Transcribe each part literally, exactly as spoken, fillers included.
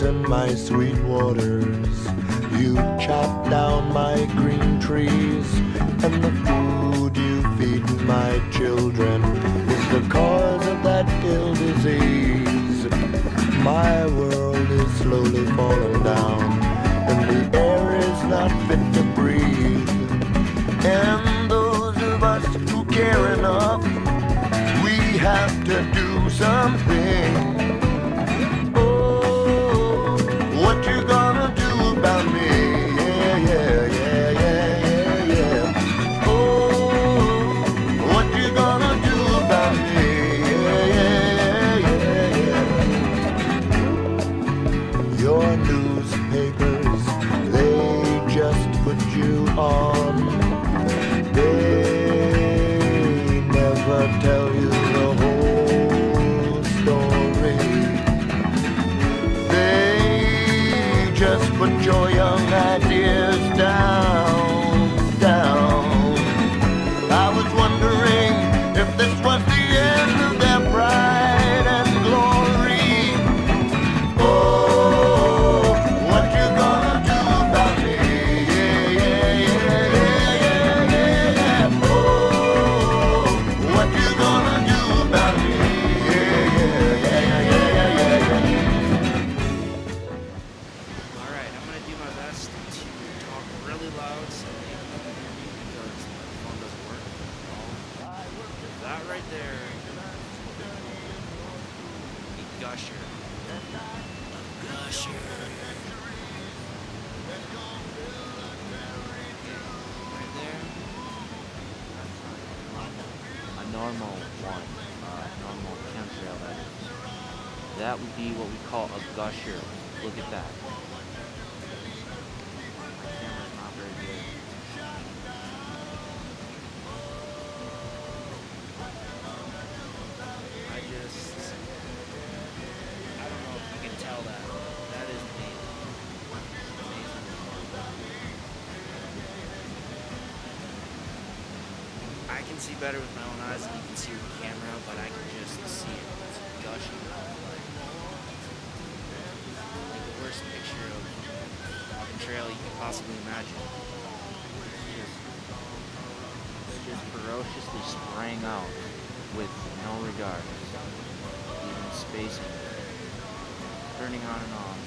in my sweet waters. You chop down my green trees, and the food you feed my children is the cause of that ill disease. My world is slowly falling down, and the air is not fit to breathe. And those of us who care enough, we have to do something. Oh, what you gonna do about me? Yeah, yeah, yeah, yeah, yeah, yeah. Oh, what you gonna do about me? Yeah, yeah, yeah, yeah. Your newspapers, they just put you on. They never tell you the whole story. They just put your young ideas down, down. I was wondering if this was the end of their pride and glory. Oh, what you gonna do about me? Yeah, yeah, yeah, yeah, yeah, yeah. Oh, what you gonna do about me? Yeah, yeah, yeah, yeah, yeah, yeah, yeah. Alright, I'm gonna do my best to talk really loud so they can hear me because the phone doesn't work. That right there. A gusher. A gusher. Right there. A normal one, uh, normal chemtrail that is. That would be what we call a gusher. Look at that. My camera's not very good. I just, I don't know if you can tell that. That is amazing. Amazing. I can see better with my own eyes than you can see with the camera, but I can just see it. It's gushing out like, like the worst picture of a trail you can possibly imagine. It's just, it's just ferociously spraying out with no regard, even spacing, turning on and off.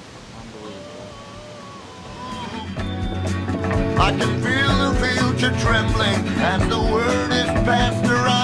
Unbelievable. I can feel the future trembling as the word is passed around.